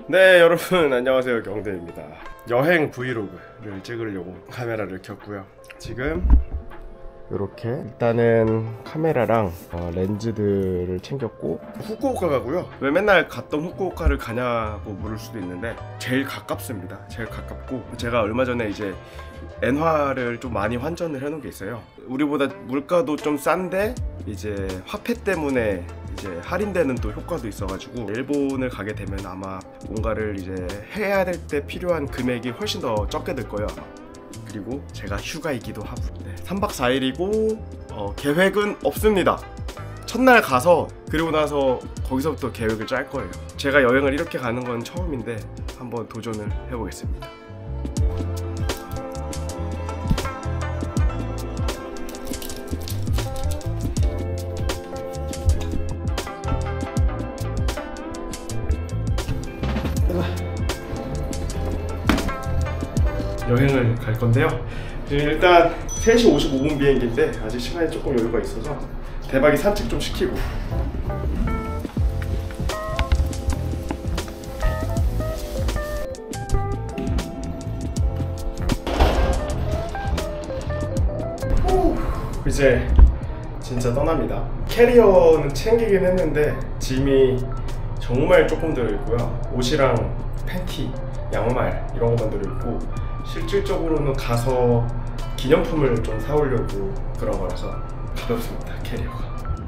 네, 여러분 안녕하세요. 경대입니다. 여행 브이로그를 찍으려고 카메라를 켰고요. 지금 이렇게 일단은 카메라랑 렌즈들을 챙겼고 후쿠오카 가고요. 왜 맨날 갔던 후쿠오카를 가냐고 물을 수도 있는데 제일 가깝습니다. 제일 가깝고 제가 얼마 전에 이제 엔화를 좀 많이 환전을 해놓은 게 있어요. 우리보다 물가도 좀 싼데 이제 화폐 때문에 이제 할인되는 또 효과도 있어가지고 일본을 가게 되면 아마 뭔가를 이제 해야 될 때 필요한 금액이 훨씬 더 적게 들 거예요. 그리고 제가 휴가이기도 하고 3박 4일이고 계획은 없습니다. 첫날 가서 그리고 나서 거기서부터 계획을 짤 거예요. 제가 여행을 이렇게 가는 건 처음인데 한번 도전을 해보겠습니다. 여행을 갈 건데요. 일단 3시 55분 비행기인데 아직 시간이 조금 여유가 있어서 대박이 산책 좀 시키고 이제 진짜 떠납니다. 캐리어는 챙기긴 했는데 짐이 정말 조금 들어있고요. 옷이랑 팬티, 양말 이런 것만 들어있고 실질적으로는 가서 기념품을 좀 사오려고 그런 거라서 가볍습니다. 캐리어가.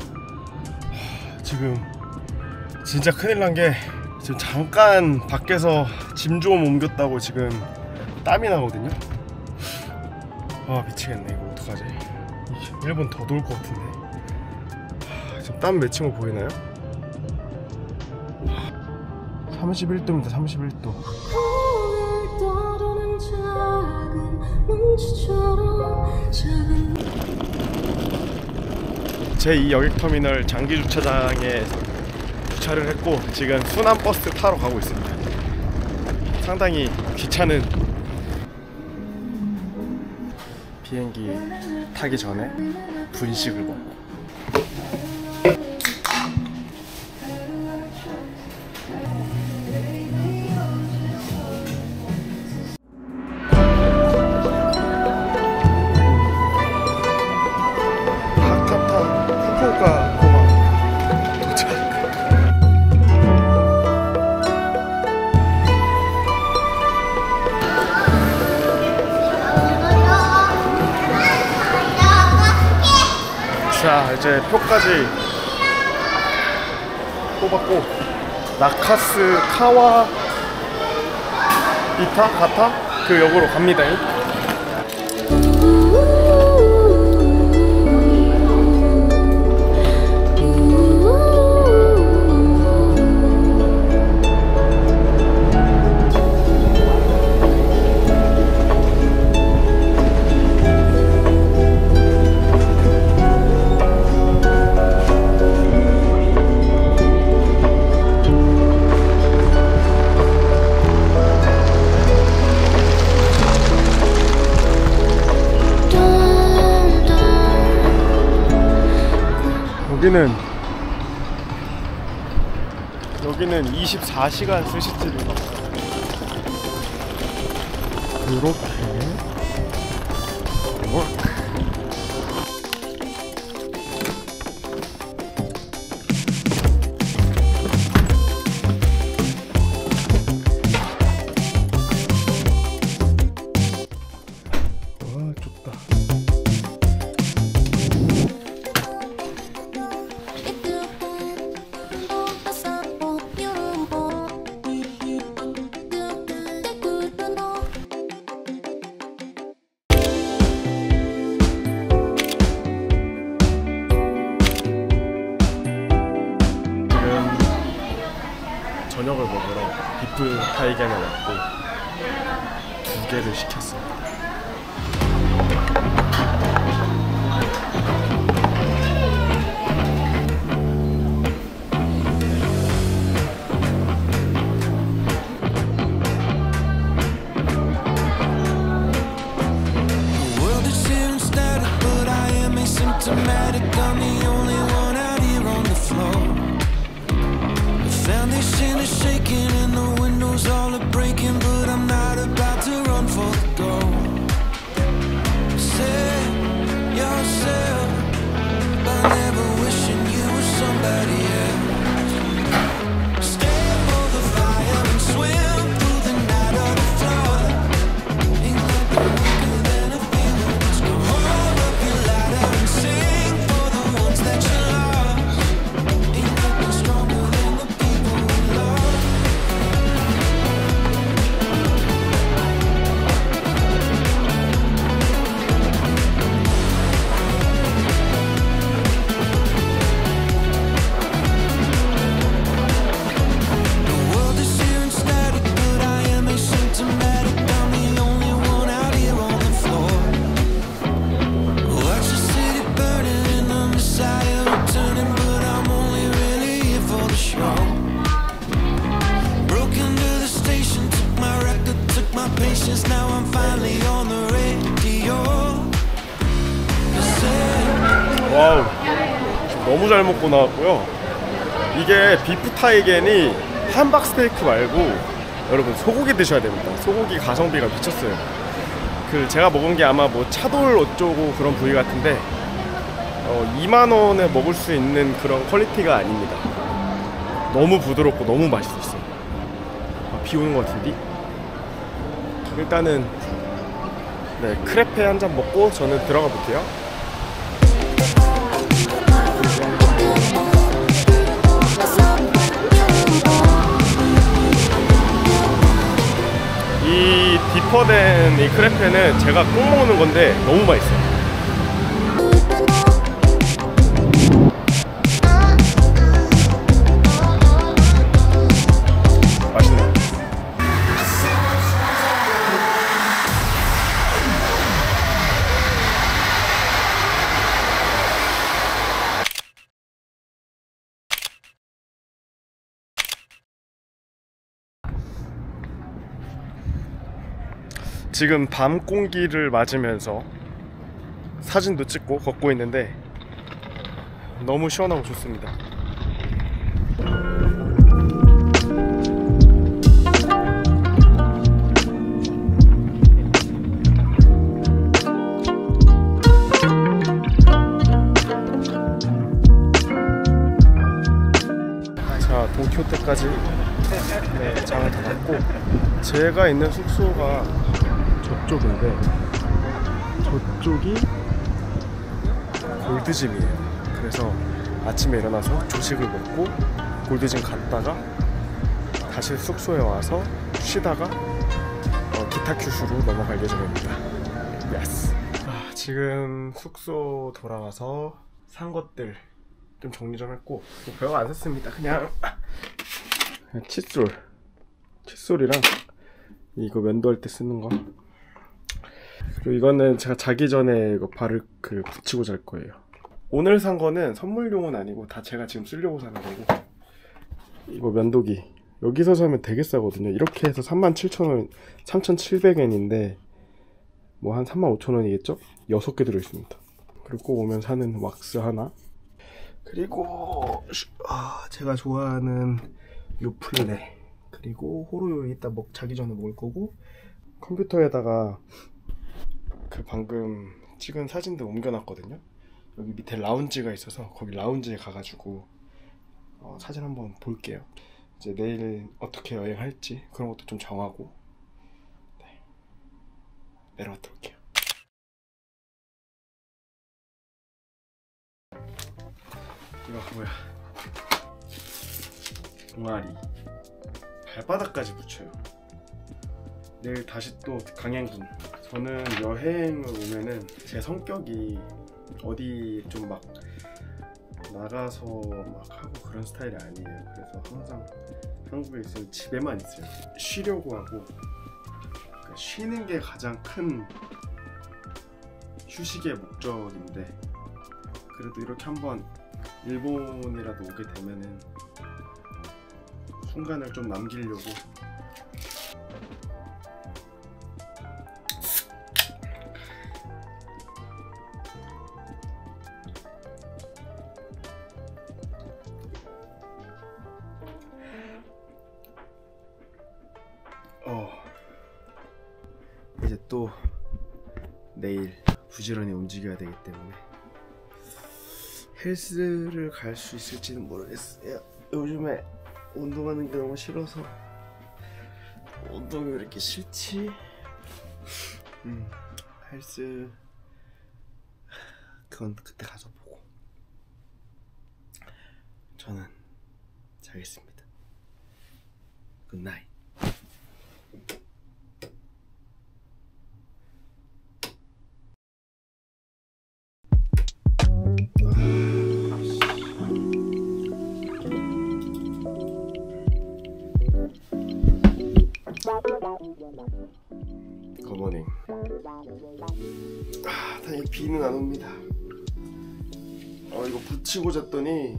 지금 진짜 큰일 난 게 지금 잠깐 밖에서 짐 좀 옮겼다고 지금 땀이 나거든요. 아 미치겠네. 이거 어떡하지? 일본 더 더울 것 같은데. 지금 땀 맺힌 거 보이나요? 31도입니다. 31도. 제2 여객터미널 장기주차장에 주차를 했고 지금 순환버스 타러 가고 있습니다. 상당히 귀찮은 비행기 타기 전에 분식을 먹고 자 이제 표까지 뽑았고 나카스 카와 이타? 가타? 그 역으로 갑니다. 여기는 24시간 스시집인가 봐요. 이렇게 와 좁다. 저녁을 먹으러 비프 타이겐에 왔고 2개를 시켰습니다. Foundation is shaking and the window my patience, now I'm finally on the radio. 와우, 너무 잘 먹고 나왔고요. 이게 비프 타이겐이 함박 스테이크 말고 여러분 소고기 드셔야 됩니다. 소고기 가성비가 미쳤어요. 그 제가 먹은 게 아마 뭐 차돌 어쩌고 그런 부위 같은데 2만원에 먹을 수 있는 그런 퀄리티가 아닙니다. 너무 부드럽고 너무 맛있었어요. 비 오는 것 같은데? 일단은 네, 크레페 한 잔 먹고 저는 들어가 볼게요. 이 디퍼된 이 크레페는 제가 꼭 먹는 건데 너무 맛있어요. 맛있네요. 지금 밤 공기를 맞으면서 사진도 찍고 걷고 있는데 너무 시원하고 좋습니다. 자, 도쿄때까지 네, 장을 다 봤고, 제가 있는 숙소가 저쪽인데 저쪽이 골드짐이에요. 그래서 아침에 일어나서 조식을 먹고 골드짐 갔다가 다시 숙소에 와서 쉬다가 기타 큐슈로 넘어갈 예정입니다. 예스. 지금 숙소 돌아와서 산 것들 좀 정리 좀 했고, 별거 안 샀습니다. 그냥 칫솔이랑 이거 면도할 때 쓰는 거, 그리고 이거는 제가 자기 전에 이거 발을 붙이고 잘 거예요. 오늘 산 거는 선물용은 아니고 다 제가 지금 쓰려고 사는 거고, 이거 면도기 여기서 사면 되게 싸거든요. 이렇게 해서 37,000원, 3,700엔인데 뭐 한 35,000원이겠죠? 6개 들어있습니다. 그리고 꼭 오면 사는 왁스 하나, 그리고 제가 좋아하는 요플레, 그리고 호로요 이따 자기 전에 먹을 거고, 컴퓨터에다가 그 방금 찍은 사진들 옮겨놨거든요. 여기 밑에 라운지가 있어서 거기 라운지에 가가지고 사진 한번 볼게요. 이제 내일 어떻게 여행할지 그런 것도 좀 정하고, 네, 내려갔다 올게요. 이거 뭐야, 동아리 발바닥까지 붙여요. 내일 다시 또 강행군. 저는 여행을 오면은 제 성격이 어디 좀 막 나가서 막 하고 그런 스타일이 아니에요. 그래서 항상 한국에 있으면 집에만 있어요. 쉬려고 하고, 그러니까 쉬는 게 가장 큰 휴식의 목적인데, 그래도 이렇게 한번 일본이라도 오게 되면은 순간을 좀 남기려고. 이제 또 내일 부지런히 움직여야 되기 때문에 헬스를 갈 수 있을지는 모르겠어요. 요즘에 운동하는 게 너무 싫어서. 운동이 왜 이렇게 싫지? 헬스 그건 그때 가서 보고. 저는 자겠습니다. 굿나잇. 굿모닝. 다행히 비는 안 옵니다. 이거 붙이고 잤더니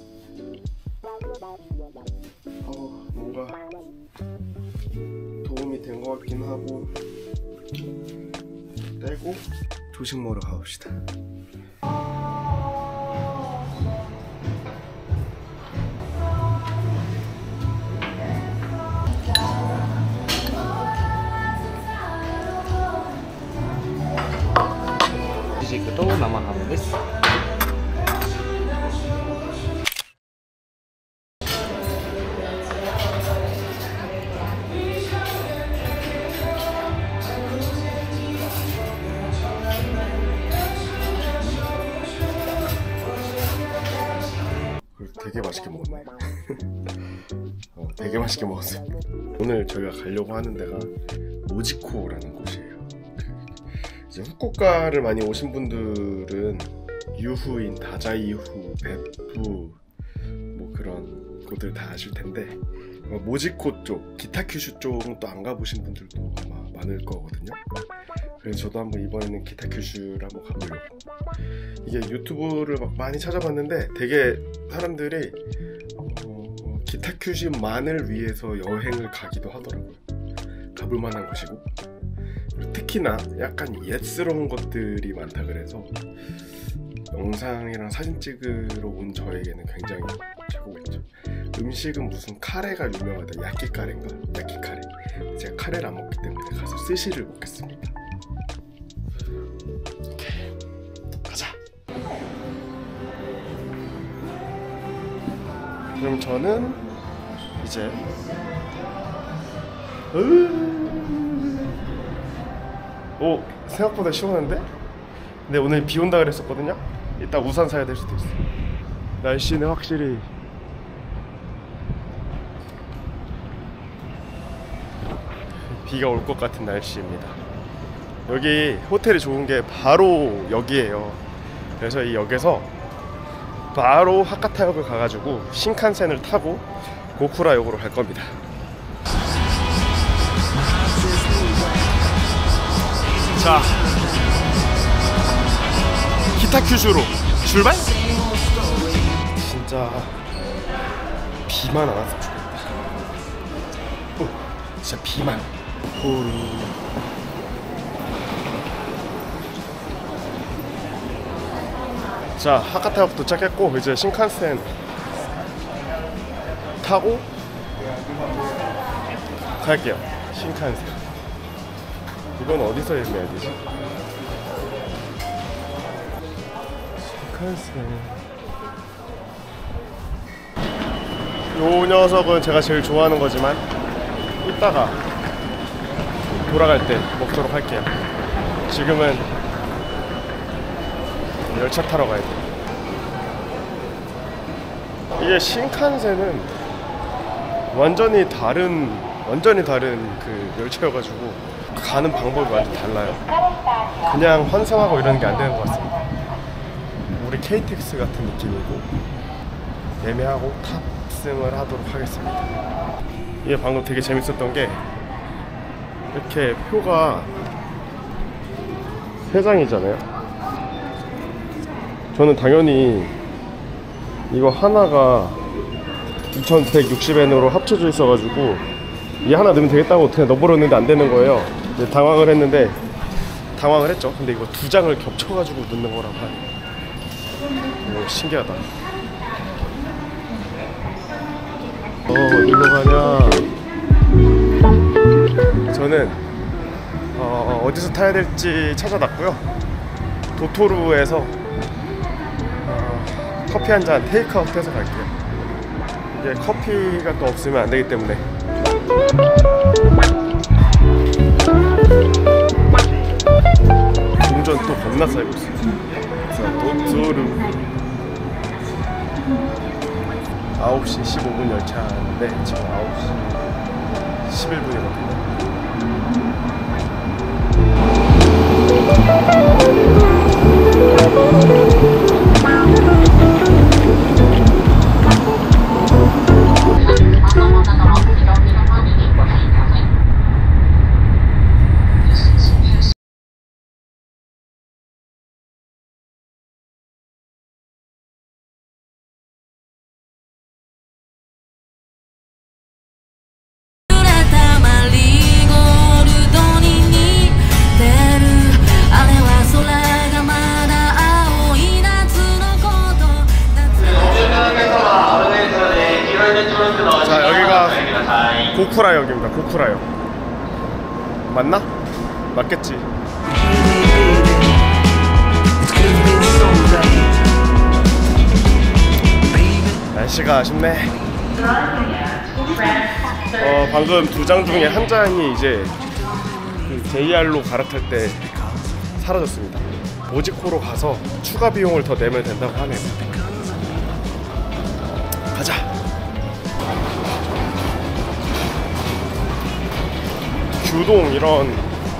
뭔가 도움이 거의 된 것 같긴 하고 떼고 조식 먹으러 가봅시다. 지식도 남아하면 됐어. 되게 맛있게 먹었네. 되게 맛있게 먹었어요. 오늘 저희가 가려고 하는 데가 모지코라는 곳이에요. 이제 후쿠오카를 많이 오신 분들은 유후인, 다자이후, 베푸 뭐 그런 곳들 다 아실 텐데 모지코 쪽, 기타큐슈 쪽은 또 안 가보신 분들도 아마 많을 거거든요. 그래서 저도 한번 이번에는 기타큐슈를 한번 가보려고. 이게 유튜브를 막 많이 찾아봤는데 되게 사람들이 기타큐슈만을 위해서 여행을 가기도 하더라고요. 가볼 만한 곳이고, 특히나 약간 옛스러운 것들이 많다 그래서 영상이랑 사진 찍으러 온 저에게는 굉장히 최고겠죠. 음식은 무슨 카레가 유명하다. 야끼카레인가? 야끼카레. 제가 카레를 안 먹기 때문에 가서 스시를 먹겠습니다. 오케이, 가자. 그럼 저는 이제 오, 생각보다 시원한데? 근데 오늘 비 온다 그랬었거든요? 이따 우산 사야 될 수도 있어. 날씨는 확실히 비가 올 것 같은 날씨입니다. 여기 호텔이 좋은 게 바로 여기에요. 그래서 이 역에서 바로 하카타역을 가가지고 신칸센을 타고 고쿠라역으로 갈 겁니다. 자, 기타큐슈로 출발! 진짜 비만 안 왔으면 좋겠다. 진짜 비만. 자, 하카타역 도착했고 이제 신칸센 타고 갈게요. 신칸센. 이건 어디서 예매해야 되지? 신칸센. 요 녀석은 제가 제일 좋아하는 거지만 이따가 돌아갈 때 먹도록 할게요. 지금은 열차 타러 가야 돼. 이게 신칸센은 완전히 다른 그 열차여가지고 가는 방법이 완전 달라요. 그냥 환승하고 이러는 게 안 되는 것 같습니다. 우리 KTX 같은 느낌이고 예매하고 탑승을 하도록 하겠습니다. 이게 방금 되게 재밌었던 게 이렇게 표가 3장이잖아요. 저는 당연히 이거 하나가 2,160엔으로 합쳐져 있어가지고 이 하나 넣으면 되겠다고 그냥 넣어버렸는데 안 되는 거예요. 이제 당황을 했죠. 근데 이거 2장을 겹쳐가지고 넣는 거라고 하네. 오, 신기하다. 어디로 가냐? 저는 어디서 타야 될지 찾아놨고요. 도토루에서 커피 한잔 테이크아웃해서 갈게요. 이게 커피가 또 없으면 안 되기 때문에. 동전 또 겁나 쌓이고 있어요. 그래서 도토루 9시 15분 열차인데 지금 9시 11분이거든요. 고쿠라역입니다. 고쿠라역 맞나? 맞겠지. 날씨가 아쉽네. 방금 두 장 중에 한 장이 이제 그 JR로 갈아탈 때 사라졌습니다. 모지코로 가서 추가 비용을 더 내면 된다고 하네요. 가자. 규동 이런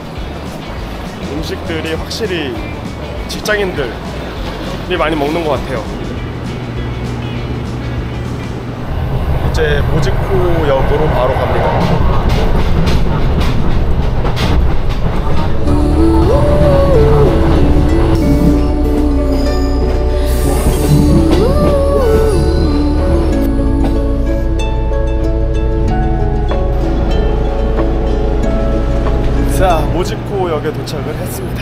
음식들이 확실히 직장인들이 많이 먹는 것 같아요. 이제 모지코역으로 바로 갑니다. 자, 모지코역에 도착을 했습니다.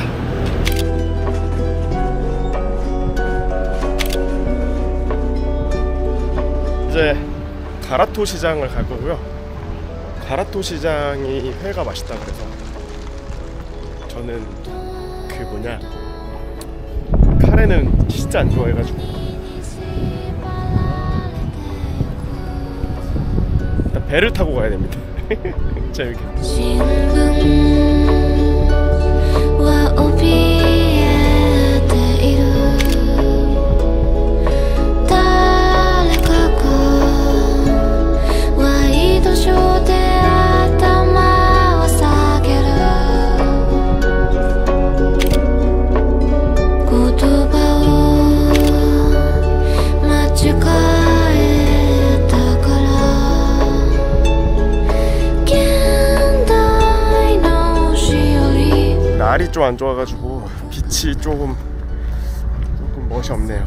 이제 가라토 시장을 갈 거고요. 가라토 시장이 회가 맛있다 그래서 저는 그 뭐냐 카레는 진짜 안 좋아해가지고 일단 배를 타고 가야 됩니다. 재밌게. 날이 좀 안 좋아가지고 빛이 조금 멋이 없네요.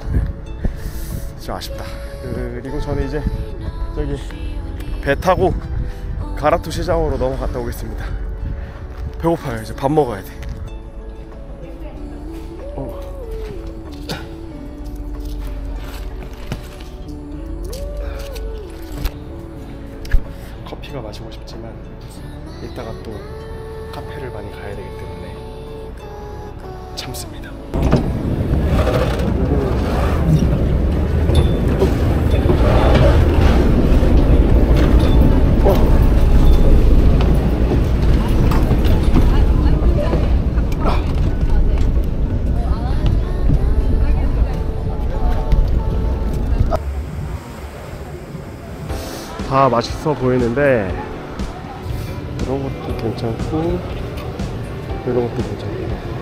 좀 아쉽다. 그리고 저는 이제 저기 배 타고 가라토 시장으로 넘어갔다 오겠습니다. 배고파요. 이제 밥 먹어야 돼. 커피가 마시고 싶지만 이따가 또 카페를 많이 가야 되기 때문에 참습니다. 다 맛있어 보이는데 이런 것도 괜찮고 이런 것도 괜찮고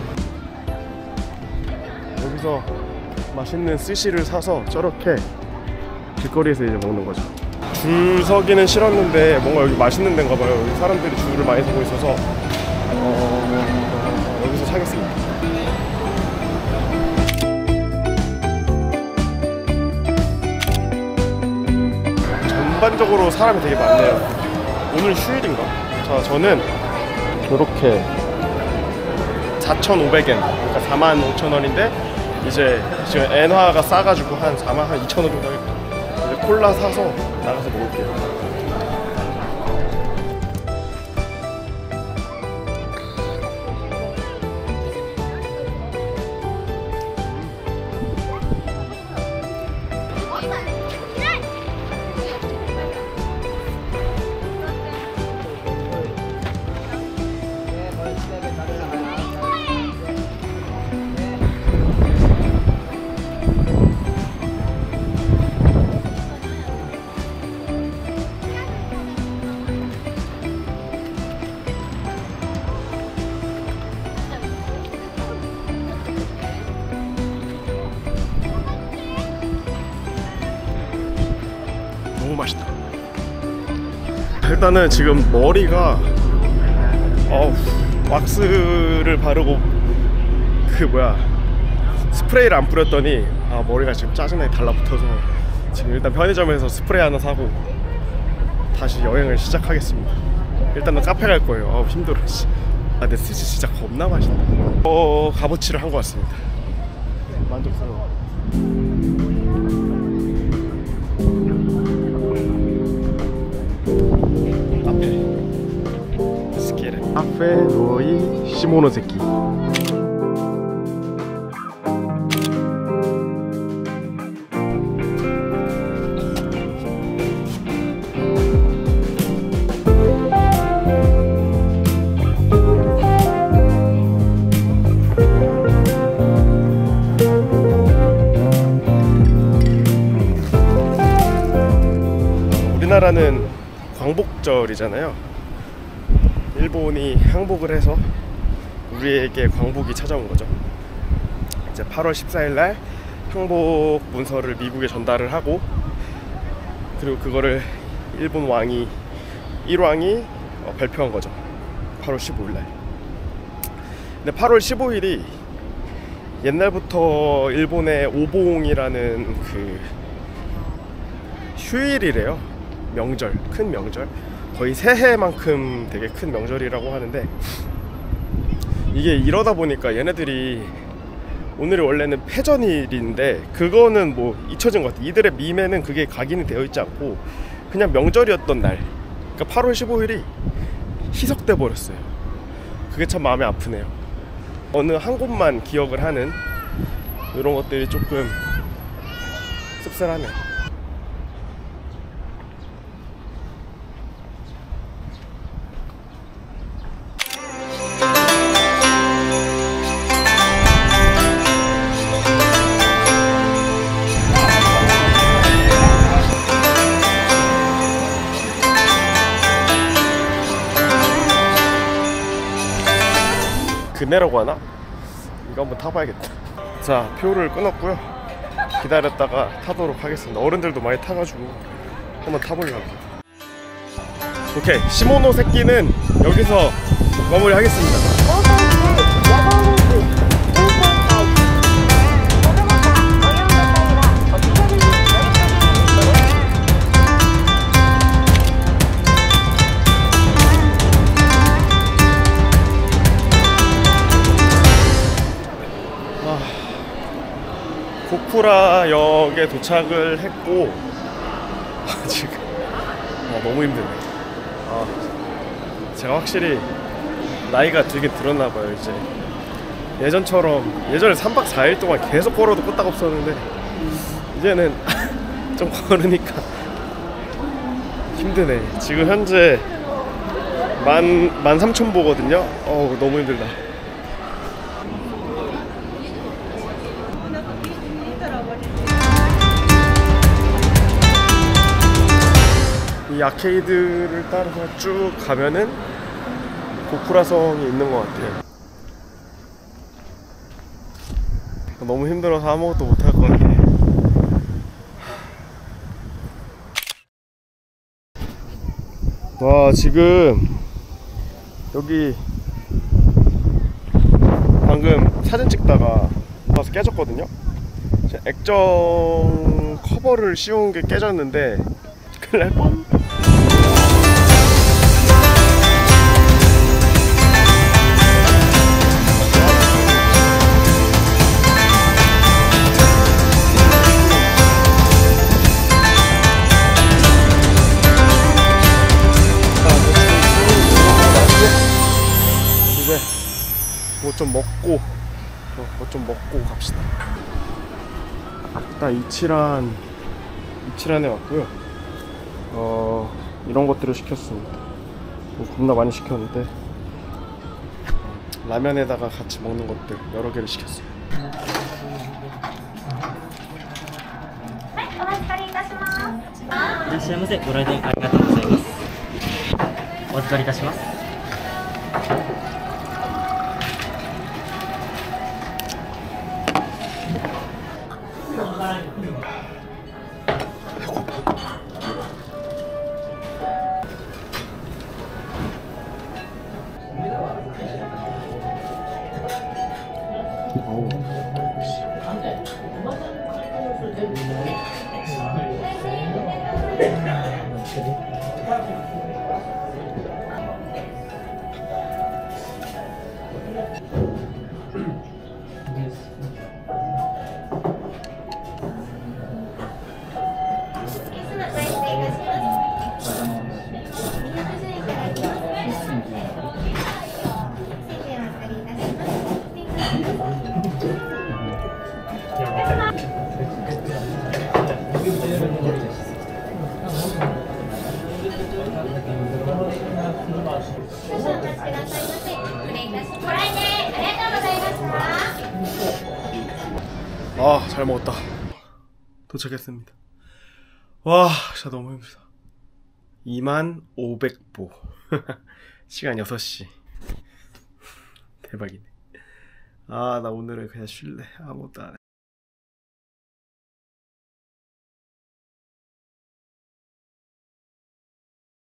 여기서 맛있는 스시를 사서 저렇게 길거리에서 이제 먹는 거죠. 줄 서기는 싫었는데 뭔가 여기 맛있는 데인가 봐요. 여기 사람들이 줄을 많이 서고 있어서 여기서 사겠습니다. 전반적으로 사람이 되게 많네요. 오늘 휴일인가? 자, 저는 이렇게 4,500엔, 그러니까 45,000원인데 이제 지금 엔화가 싸가지고 한 42,000원 정도 하겠다. 이제 콜라 사서 나가서 먹을게요. 너무 맛있다. 일단은 지금 머리가 왁스를 바르고 그 뭐야 스프레이를 안 뿌렸더니 머리가 지금 짜증나게 달라붙어서 지금 일단 편의점에서 스프레이 하나 사고 다시 여행을 시작하겠습니다. 일단은 카페 갈 거예요. 힘들어. 근데 스시 진짜 겁나 맛있다. 값어치를 한 것 같습니다. 만족스러워. 카페 노이 시모노세키. 우리나라는 광복절이잖아요. 일본이 항복을 해서 우리에게 광복이 찾아온 거죠. 이제 8월 14일 날 항복 문서를 미국에 전달을 하고, 그리고 그거를 일본 왕이 1왕이 발표한 거죠. 8월 15일 날. 근데 8월 15일이 옛날부터 일본의 오봉이라는 그 휴일이래요. 명절, 큰 명절, 거의 새해만큼 되게 큰 명절이라고 하는데, 이게 이러다 보니까 얘네들이 오늘이 원래는 패전일인데 그거는 뭐 잊혀진 것 같아. 이들의 밈에는 그게 각인이 되어 있지 않고 그냥 명절이었던 날, 그러니까 8월 15일이 희석돼 버렸어요. 그게 참 마음이 아프네요. 어느 한 곳만 기억을 하는 이런 것들이 조금 씁쓸하네. 그네라고 하나? 이거 한번 타봐야겠다. 자, 표를 끊었고요. 기다렸다가 타도록 하겠습니다. 어른들도 많이 타가지고 한번 타보려고. 오케이, 시모노세키는 여기서 마무리하겠습니다. 고쿠라 역에 도착을 했고 지금 너무 힘드네. 제가 확실히 나이가 되게 들었나봐요. 이제 예전처럼, 예전에 3박 4일 동안 계속 걸어도 끄떡없었는데 이제는 좀 걸으니까 힘드네. 지금 현재 13,000보거든요. 너무 힘들다. 이 아케이드를 따라서 쭉 가면은 고쿠라성이 있는 것 같아요. 너무 힘들어서 아무것도 못할 것 같아. 와, 지금 여기 방금 사진 찍다가 와서 깨졌거든요. 액정 커버를 씌운 게 깨졌는데 큰일 날 뻔. 이제 뭐 좀 먹고 갑시다. 아까 이치란에 왔고요. 이런 것들을 시켰습니다. 겁나 많이 시켰는데 라면에다가 같이 먹는 것들 여러 개를 시켰어요. いらっしゃいませ。ご来店ありがとうございます。お預かりいたします。 아, 잘 먹었다. 도착했습니다. 와, 진짜 너무 힘들다. 25,500보. 시간 6시. 대박이네. 아, 나 오늘은 그냥 쉴래. 아무것도 안 해.